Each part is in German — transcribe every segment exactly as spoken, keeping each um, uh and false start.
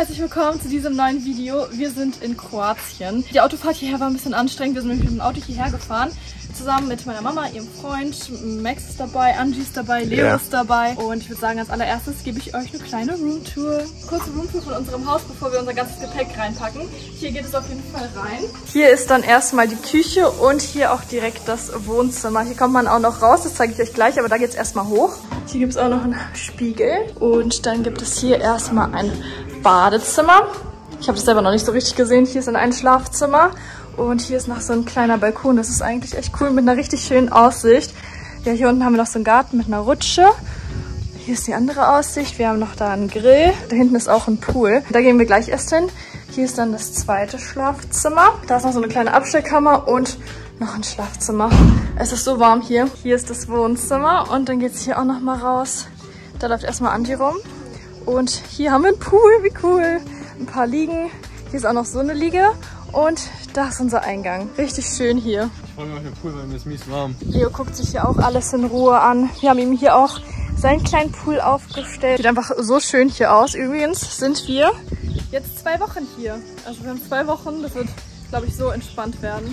herzlich willkommen zu diesem neuen Video. Wir sind in Kroatien. Die Autofahrt hierher war ein bisschen anstrengend. Wir sind nämlich mit dem Auto hierher gefahren. Zusammen mit meiner Mama, ihrem Freund. Max ist dabei, Angie ist dabei, Leo ja. ist dabei. Und ich würde sagen, als allererstes gebe ich euch eine kleine Roomtour. Kurze Roomtour von unserem Haus, bevor wir unser ganzes Gepäck reinpacken. Hier geht es auf jeden Fall rein. Hier ist dann erstmal die Küche und hier auch direkt das Wohnzimmer. Hier kommt man auch noch raus, das zeige ich euch gleich, aber da geht es erstmal hoch. Hier gibt es auch noch einen Spiegel. Und dann gibt es hier erstmal ein Badezimmer. Ich habe das selber noch nicht so richtig gesehen. Hier ist dann ein Schlafzimmer. Und hier ist noch so ein kleiner Balkon. Das ist eigentlich echt cool mit einer richtig schönen Aussicht. Ja, hier unten haben wir noch so einen Garten mit einer Rutsche. Hier ist die andere Aussicht. Wir haben noch da einen Grill. Da hinten ist auch ein Pool. Da gehen wir gleich erst hin. Hier ist dann das zweite Schlafzimmer. Da ist noch so eine kleine Abstellkammer und noch ein Schlafzimmer. Es ist so warm hier. Hier ist das Wohnzimmer und dann geht es hier auch noch mal raus. Da läuft erstmal Angie rum. Und hier haben wir einen Pool. Wie cool. Ein paar Liegen. Hier ist auch noch so eine Liege. Und da ist unser Eingang. Richtig schön hier. Ich freue mich auf den Pool, weil mir ist mies warm. Leo guckt sich hier auch alles in Ruhe an. Wir haben ihm hier auch seinen kleinen Pool aufgestellt. Sieht einfach so schön hier aus. Übrigens sind wir jetzt zwei Wochen hier. Also wir haben zwei Wochen. Das wird, glaube ich, so entspannt werden.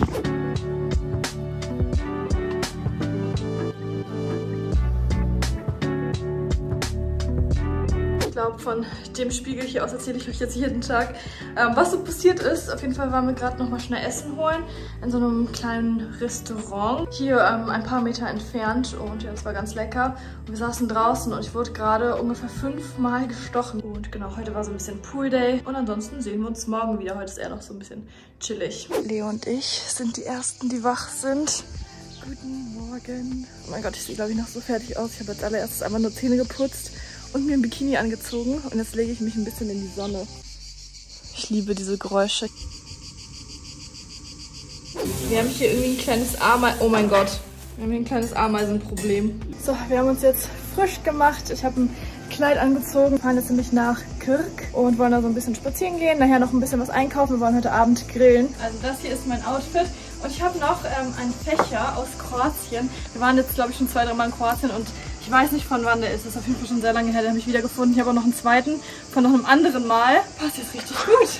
Ich glaube, von dem Spiegel hier aus erzähle ich euch jetzt jeden Tag, ähm, was so passiert ist. Auf jeden Fall waren wir gerade noch mal schnell Essen holen in so einem kleinen Restaurant. Hier ähm, ein paar Meter entfernt und ja, das war ganz lecker. Und wir saßen draußen und ich wurde gerade ungefähr fünfmal gestochen. Und genau, heute war so ein bisschen Poolday. Und ansonsten sehen wir uns morgen wieder. Heute ist eher noch so ein bisschen chillig. Leo und ich sind die Ersten, die wach sind. Guten Morgen. Oh mein Gott, ich sehe, glaube ich, noch so fertig aus. Ich habe als allererstes einmal nur Zähne geputzt und mir ein Bikini angezogen und jetzt lege ich mich ein bisschen in die Sonne. Ich liebe diese Geräusche. Wir haben hier irgendwie ein kleines Ameisen... Oh mein Gott. Wir haben hier ein kleines Ameisenproblem. So, wir haben uns jetzt frisch gemacht. Ich habe ein Kleid angezogen. Wir fahren jetzt nämlich nach Krk und wollen da so ein bisschen spazieren gehen. Nachher noch ein bisschen was einkaufen. Wir wollen heute Abend grillen. Also das hier ist mein Outfit. Und ich habe noch ähm, einen Fächer aus Kroatien. Wir waren jetzt, glaube ich, schon zwei, drei Mal in Kroatien und ich weiß nicht, von wann der ist. Das ist auf jeden Fall schon sehr lange her. Den habe ich wieder gefunden. Ich habe auch noch einen zweiten von noch einem anderen Mal. Passt jetzt richtig gut.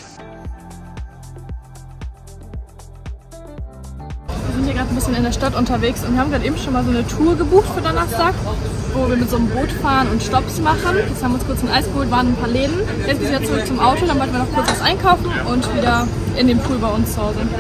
Wir sind hier gerade ein bisschen in der Stadt unterwegs und wir haben gerade eben schon mal so eine Tour gebucht für Donnerstag, wo wir mit so einem Boot fahren und Stopps machen. Jetzt haben wir uns kurz ein Eis geholt, waren ein paar Läden. Jetzt sind wir wieder zurück zum Auto, dann wollten wir noch kurz was einkaufen und wieder in den Pool bei uns zu Hause.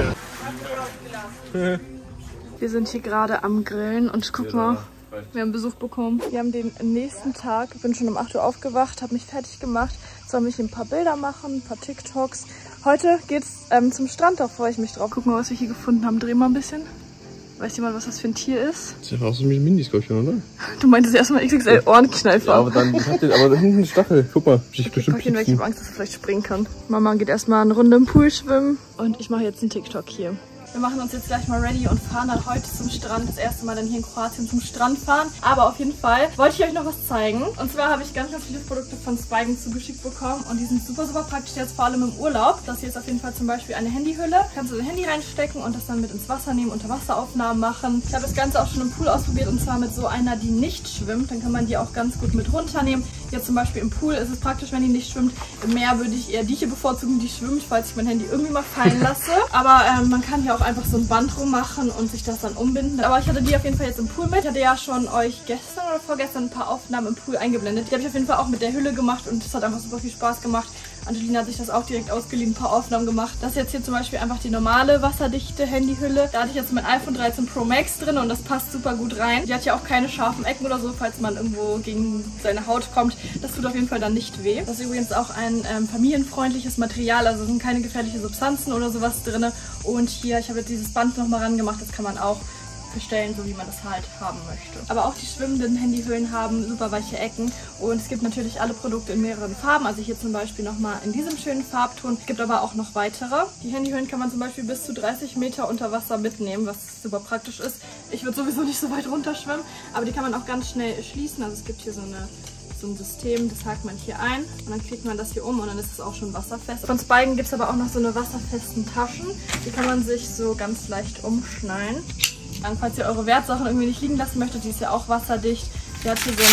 Wir sind hier gerade am Grillen und guck mal, wir haben Besuch bekommen. Wir haben den nächsten Tag, ich bin schon um acht Uhr aufgewacht, habe mich fertig gemacht. Jetzt soll ich ein paar Bilder machen, ein paar TikToks. Heute geht's ähm, zum Strand, da freue ich mich drauf. Guck mal, was wir hier gefunden haben. Dreh mal ein bisschen. Weiß jemand, was das für ein Tier ist? Das ist ja auch so ein Miniskopchen, oder? Du meintest erstmal X X L Ohrenkneifer. Ja, aber dann, ich hab den, aber da hinten eine Stachel. Guck mal, ich okay, bestimmt pack ihn weg, ich habe Angst, dass er vielleicht springen kann. Mama geht erstmal eine Runde im Pool schwimmen und ich mache jetzt einen TikTok hier. Wir machen uns jetzt gleich mal ready und fahren dann heute zum Strand. Das erste Mal dann hier in Kroatien zum Strand fahren. Aber auf jeden Fall wollte ich euch noch was zeigen. Und zwar habe ich ganz, ganz viele Produkte von Spigen zugeschickt bekommen. Und die sind super, super praktisch jetzt vor allem im Urlaub. Das hier ist auf jeden Fall zum Beispiel eine Handyhülle. Kannst du dein Handy reinstecken und das dann mit ins Wasser nehmen, Unterwasseraufnahmen machen. Ich habe das Ganze auch schon im Pool ausprobiert und zwar mit so einer, die nicht schwimmt. Dann kann man die auch ganz gut mit runternehmen. Jetzt zum Beispiel im Pool ist es praktisch, wenn die nicht schwimmt. Im Meer würde ich eher die hier bevorzugen, die schwimmt, falls ich mein Handy irgendwie mal fallen lasse. Aber ähm, man kann hier auch einfach so ein Band rummachen und sich das dann umbinden. Aber ich hatte die auf jeden Fall jetzt im Pool mit. Ich hatte ja schon euch gestern oder vorgestern ein paar Aufnahmen im Pool eingeblendet. Die habe ich auf jeden Fall auch mit der Hülle gemacht und das hat einfach super viel Spaß gemacht. Angelina hat sich das auch direkt ausgeliehen, ein paar Aufnahmen gemacht. Das ist jetzt hier zum Beispiel einfach die normale wasserdichte Handyhülle. Da hatte ich jetzt mein iPhone dreizehn Pro Max drin und das passt super gut rein. Die hat ja auch keine scharfen Ecken oder so, falls man irgendwo gegen seine Haut kommt. Das tut auf jeden Fall dann nicht weh. Das ist übrigens auch ein ähm, familienfreundliches Material, also sind keine gefährlichen Substanzen oder sowas drin. Und hier, ich habe jetzt dieses Band nochmal ran gemacht, das kann man auch verstellen, so wie man das halt haben möchte. Aber auch die schwimmenden Handyhüllen haben super weiche Ecken und es gibt natürlich alle Produkte in mehreren Farben. Also hier zum Beispiel nochmal in diesem schönen Farbton. Es gibt aber auch noch weitere. Die Handyhüllen kann man zum Beispiel bis zu dreißig Meter unter Wasser mitnehmen, was super praktisch ist. Ich würde sowieso nicht so weit runterschwimmen, aber die kann man auch ganz schnell schließen. Also es gibt hier so eine so ein System, das hakt man hier ein und dann klickt man das hier um und dann ist es auch schon wasserfest. Von Spigen gibt es aber auch noch so eine wasserfesten Taschen. Die kann man sich so ganz leicht umschnallen. Dann, falls ihr eure Wertsachen irgendwie nicht liegen lassen möchtet, die ist ja auch wasserdicht. Die hat hier so einen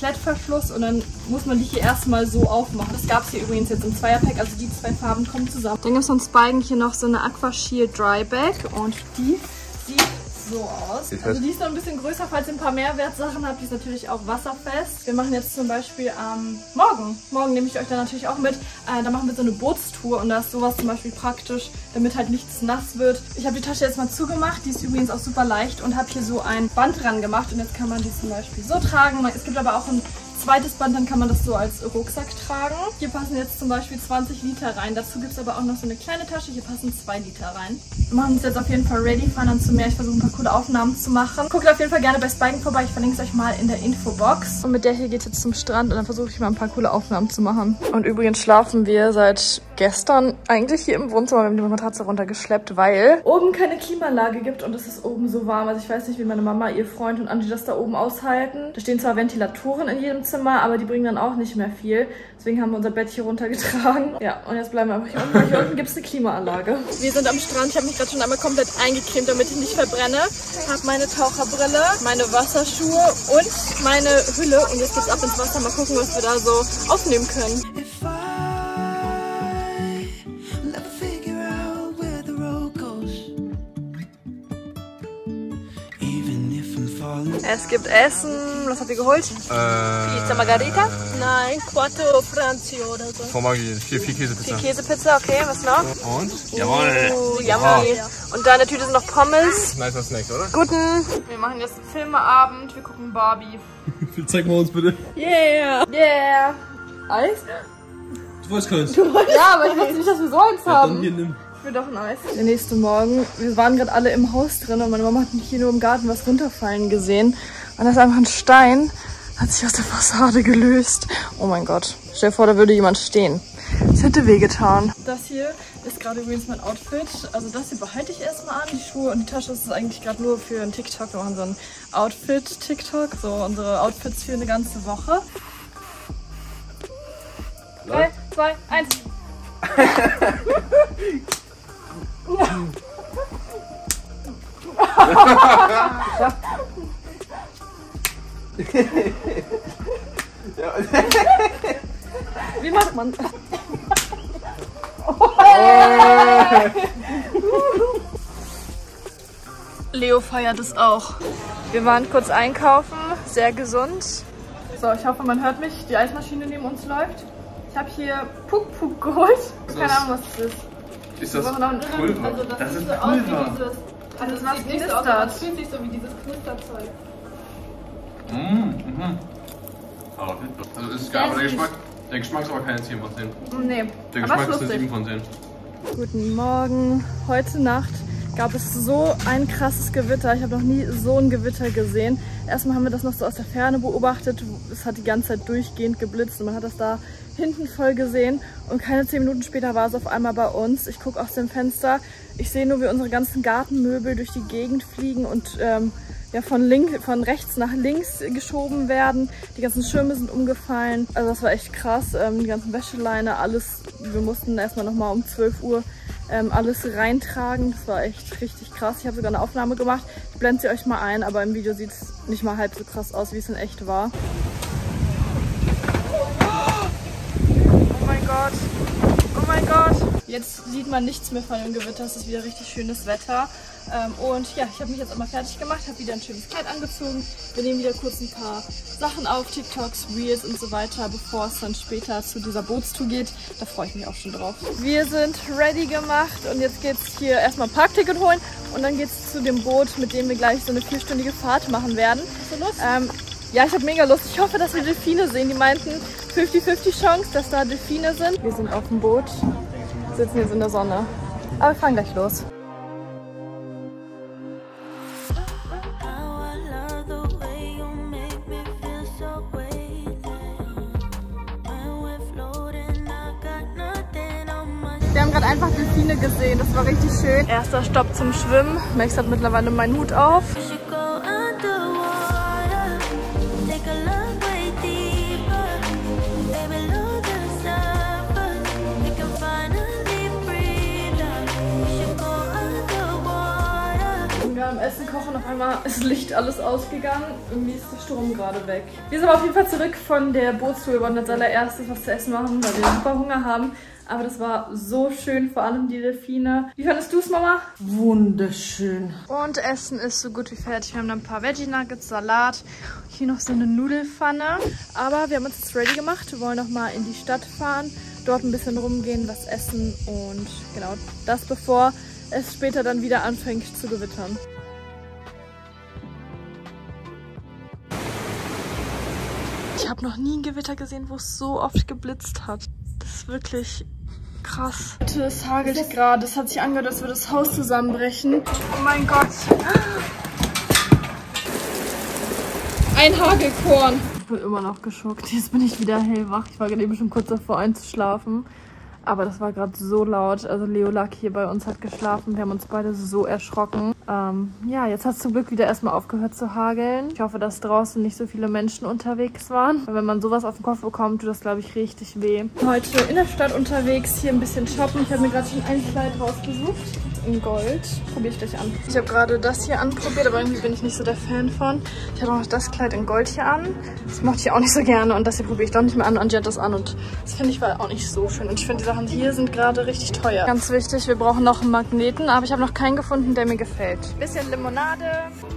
Klettverschluss und dann muss man die hier erstmal so aufmachen. Das gab es hier übrigens jetzt im Zweierpack, also die zwei Farben kommen zusammen. Dann gibt es uns beiden hier noch so eine Aqua Shield Dry Bag und die sieht so aus. Also die ist noch ein bisschen größer, falls ihr ein paar Mehrwertsachen habt. Die ist natürlich auch wasserfest. Wir machen jetzt zum Beispiel ähm, morgen. Morgen nehme ich euch dann natürlich auch mit. Äh, da machen wir so eine Bootstour und da ist sowas zum Beispiel praktisch, damit halt nichts nass wird. Ich habe die Tasche jetzt mal zugemacht. Die ist übrigens auch super leicht und habe hier so ein Band dran gemacht. Und jetzt kann man die zum Beispiel so tragen. Es gibt aber auch ein zweites Band, dann kann man das so als Rucksack tragen. Hier passen jetzt zum Beispiel zwanzig Liter rein. Dazu gibt es aber auch noch so eine kleine Tasche. Hier passen zwei Liter rein. Wir machen uns jetzt auf jeden Fall ready, fahren dann zum Meer. Ich versuche ein paar coole Aufnahmen zu machen. Guckt auf jeden Fall gerne bei Spiken vorbei. Ich verlinke es euch mal in der Infobox. Und mit der hier geht es jetzt zum Strand und dann versuche ich mal ein paar coole Aufnahmen zu machen. Und übrigens schlafen wir seit gestern eigentlich hier im Wohnzimmer. Wir haben die Matratze runtergeschleppt, weil oben keine Klimaanlage gibt und es ist oben so warm. Also ich weiß nicht, wie meine Mama, ihr Freund und Angie das da oben aushalten. Da stehen zwar Ventilatoren in jedem Zimmer, aber die bringen dann auch nicht mehr viel. Deswegen haben wir unser Bett hier runtergetragen. Ja, und jetzt bleiben wir einfach hier unten, weil hier unten gibt es eine Klimaanlage. Wir sind am Strand. Ich habe mich gerade schon einmal komplett eingecremt, damit ich nicht verbrenne. Habe meine Taucherbrille, meine Wasserschuhe und meine Hülle. Und jetzt geht's ab ins Wasser. Mal gucken, was wir da so aufnehmen können. Es gibt Essen. Was habt ihr geholt? Äh, Pizza Margarita? Nein, Quattro Franzi oder so. Formaggi, vier, vier Käsepizza. Vier Käsepizza, okay. Was noch? Und? Jawohl! Uh, yummy. Und da in der Tüte sind noch Pommes. Nicer Snacks, oder? Guten. Wir machen jetzt einen Filmeabend. Wir gucken Barbie. Zeig mal uns bitte. Yeah! Yeah! Eis? Du wolltest keins. Ja, aber ich wusste nicht, dass wir so eins Ja, haben. dann hier nimm. Ich will doch ein Eis. Der nächste Morgen. Wir waren gerade alle im Haus drin und meine Mama hat hier nur im Garten was runterfallen gesehen. Und das ist einfach ein Stein. Hat sich aus der Fassade gelöst. Oh mein Gott. Stell dir vor, da würde jemand stehen. Das hätte wehgetan. Das hier ist gerade übrigens mein Outfit. Also das hier behalte ich erstmal an. Die Schuhe und die Tasche ist eigentlich gerade nur für einen TikTok. Wir machen so einen Outfit-TikTok. So unsere Outfits für eine ganze Woche. drei, zwei, eins. Wie macht man? Leo feiert es auch. Wir waren kurz einkaufen, sehr gesund. So, ich hoffe, man hört mich. Die Eismaschine neben uns läuft. Ich habe hier Puck Puck geholt. Keine Ahnung, was das ist. Ist das Pulver? Also das, Das sieht ist so aus wie Pulver. dieses. Also Das das ist sieht nicht so aus, knistert. aber es fühlt sich so wie dieses Knisterzeug. Mmh, mhm. Aber also ist geil, aber der Geschmack, der Geschmack ist aber keine zehn von zehn. Nee, Der aber Geschmack ist ist eine lustig. sieben von zehn. Guten Morgen. Heute Nacht gab es so ein krasses Gewitter. Ich habe noch nie so ein Gewitter gesehen. Erstmal haben wir das noch so aus der Ferne beobachtet. Es hat die ganze Zeit durchgehend geblitzt und man hat das da hinten voll gesehen. Und keine zehn Minuten später war es auf einmal bei uns. Ich gucke aus dem Fenster. Ich sehe nur, wie unsere ganzen Gartenmöbel durch die Gegend fliegen und ähm, ja, von, link, von rechts nach links geschoben werden. Die ganzen Schirme sind umgefallen. Also das war echt krass. Ähm, die ganzen Wäscheleine, alles. Wir mussten erstmal nochmal um zwölf Uhr ähm, alles reintragen. Das war echt richtig krass. Ich habe sogar eine Aufnahme gemacht. Ich blende sie euch mal ein, aber im Video sieht es nicht mal halb so krass aus, wie es in echt war. Oh mein Gott. Oh mein Gott. Jetzt sieht man nichts mehr von dem Gewitter. Es ist wieder richtig schönes Wetter. Ähm, und ja, ich habe mich jetzt einmal fertig gemacht, habe wieder ein schönes Kleid angezogen. Wir nehmen wieder kurz ein paar Sachen auf, TikToks, Reels und so weiter, bevor es dann später zu dieser Bootstour geht. Da freue ich mich auch schon drauf. Wir sind ready gemacht und jetzt geht es hier erstmal ein Parkticket holen und dann geht es zu dem Boot, mit dem wir gleich so eine vierstündige Fahrt machen werden. Hast du Lust? Ähm, ja, ich habe mega Lust. Ich hoffe, dass wir Delfine sehen. Die meinten fünfzig fünfzig Chance, dass da Delfine sind. Wir sind auf dem Boot, sitzen jetzt in der Sonne. Aber wir fahren gleich los. Wir haben gerade einfach Delfine gesehen, das war richtig schön. Erster Stopp zum Schwimmen. Max hat mittlerweile meinen Hut auf. Wir haben Essen kochen und auf einmal ist Licht alles ausgegangen. Irgendwie ist der Strom gerade weg. Wir sind aber auf jeden Fall zurück von der Bootstour. Wir wollten als allererstes was zu essen machen, weil wir super Hunger haben. Aber das war so schön, vor allem die Delfine. Wie fandest du es, Mama? Wunderschön. Und Essen ist so gut wie fertig. Wir haben dann ein paar Veggie Nuggets, Salat. Hier noch so eine Nudelpfanne. Aber wir haben uns jetzt ready gemacht. Wir wollen noch mal in die Stadt fahren. Dort ein bisschen rumgehen, was essen. Und genau das, bevor es später dann wieder anfängt zu gewittern. Ich habe noch nie ein Gewitter gesehen, wo es so oft geblitzt hat. Das ist wirklich krass. Es hagelt gerade. Es hat sich angehört, als würde das Haus zusammenbrechen. Oh mein Gott. Ein Hagelkorn. Ich bin immer noch geschockt. Jetzt bin ich wieder hellwach. Ich war gerade eben schon kurz davor einzuschlafen. Aber das war gerade so laut. Also Leo lag hier bei uns, hat geschlafen. Wir haben uns beide so erschrocken. Ähm, ja, jetzt hat es zum Glück wieder erstmal aufgehört zu hageln. Ich hoffe, dass draußen nicht so viele Menschen unterwegs waren. Weil wenn man sowas auf den Kopf bekommt, tut das, glaube ich, richtig weh. Heute in der Stadt unterwegs, hier ein bisschen shoppen. Ich habe mir gerade schon ein Kleid rausgesucht. In Gold. Probiere ich gleich an. Ich habe gerade das hier anprobiert, aber irgendwie bin ich nicht so der Fan von. Ich habe auch noch das Kleid in Gold hier an. Das mochte ich auch nicht so gerne und das hier probiere ich doch nicht mehr an. Und die hat das an und das finde ich war auch nicht so schön. Und ich finde, die Sachen hier sind gerade richtig teuer. Ganz wichtig, wir brauchen noch einen Magneten, aber ich habe noch keinen gefunden, der mir gefällt. Bisschen Limonade.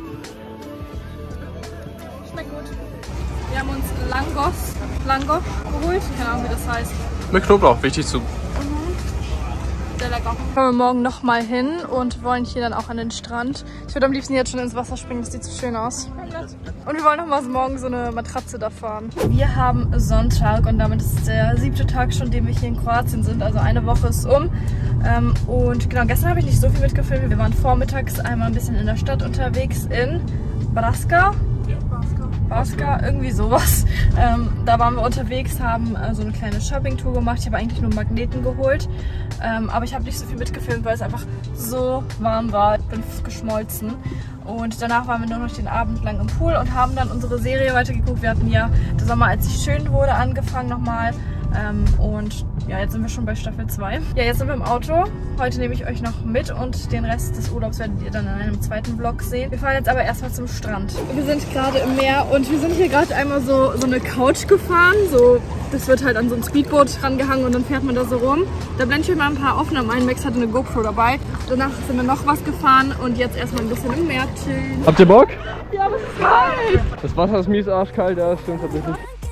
Schmeckt gut. Wir haben uns Langos, Langos geholt. Keine Ahnung, wie das heißt. Mit Knoblauch, wichtig zu. Sehr lecker. Kommen wir morgen nochmal hin und wollen hier dann auch an den Strand. Ich würde am liebsten jetzt schon ins Wasser springen, das sieht so schön aus. Und wir wollen nochmal morgen so eine Matratze da fahren. Wir haben Sonntag und damit ist der siebte Tag schon, den wir hier in Kroatien sind. Also eine Woche ist um. Und genau, gestern habe ich nicht so viel mitgefilmt. Wir waren vormittags einmal ein bisschen in der Stadt unterwegs in Braska. Baska, irgendwie sowas. Ähm, da waren wir unterwegs, haben äh, so eine kleine Shopping-Tour gemacht. Ich habe eigentlich nur Magneten geholt, ähm, aber ich habe nicht so viel mitgefilmt, weil es einfach so warm war. Ich bin geschmolzen. Und danach waren wir nur noch den Abend lang im Pool und haben dann unsere Serie weitergeguckt. Wir hatten ja der Sommer, als es schön wurde, angefangen nochmal. Ähm, und ja, jetzt sind wir schon bei Staffel zwei. Ja, jetzt sind wir im Auto. Heute nehme ich euch noch mit und den Rest des Urlaubs werdet ihr dann in einem zweiten Vlog sehen. Wir fahren jetzt aber erstmal zum Strand. Wir sind gerade im Meer und wir sind hier gerade einmal so, so eine Couch gefahren. So, das wird halt an so ein Speedboot rangehangen und dann fährt man da so rum. Da blende ich euch mal ein paar Aufnahmen ein. Max hatte eine GoPro dabei. Danach sind wir noch was gefahren und jetzt erstmal ein bisschen im Meer chillen. Habt ihr Bock? Ja, aber es ist kalt. Das Wasser ist mies arschkalt, ja, das stimmt tatsächlich.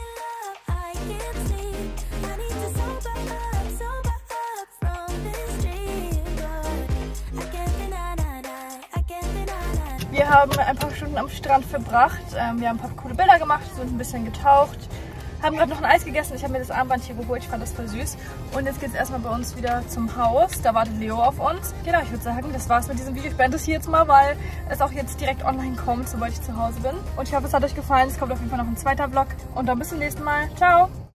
Wir haben ein paar Stunden am Strand verbracht. Ähm, wir haben ein paar coole Bilder gemacht, sind ein bisschen getaucht. Haben gerade noch ein Eis gegessen. Ich habe mir das Armband hier geholt. Ich fand das voll süß. Und jetzt geht es erstmal bei uns wieder zum Haus. Da wartet Leo auf uns. Genau, ich würde sagen, das war's mit diesem Video. Ich beende es hier jetzt mal, weil es auch jetzt direkt online kommt, sobald ich zu Hause bin. Und ich hoffe, es hat euch gefallen. Es kommt auf jeden Fall noch ein zweiter Vlog. Und dann bis zum nächsten Mal. Ciao!